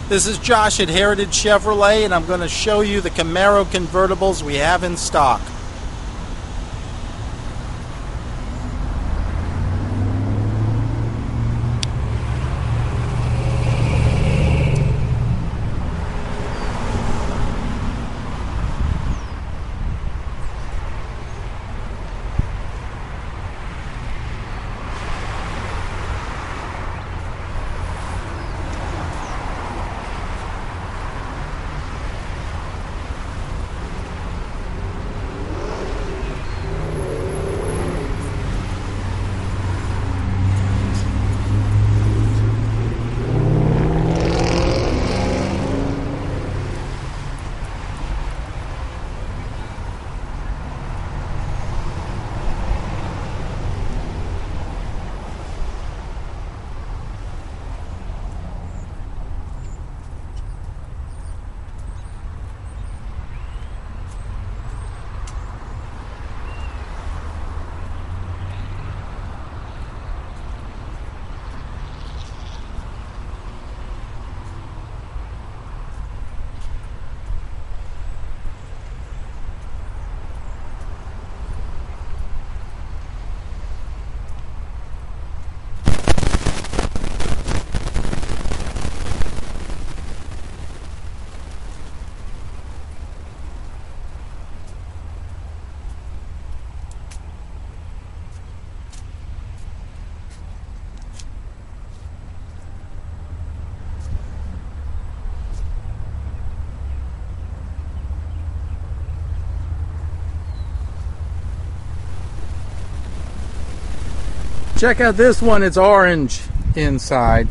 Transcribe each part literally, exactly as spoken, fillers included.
This is Josh at Heritage Chevrolet, and I'm going to show you the Camaro Convertibles we have in stock. Check out this one, it's orange inside.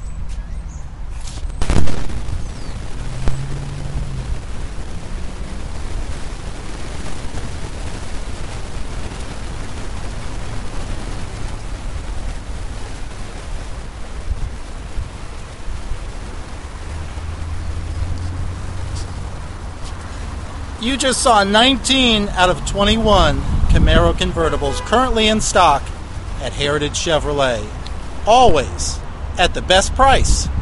You just saw nineteen out of twenty-one Camaro Convertibles currently in stock at Heritage Chevrolet. Always at the best price.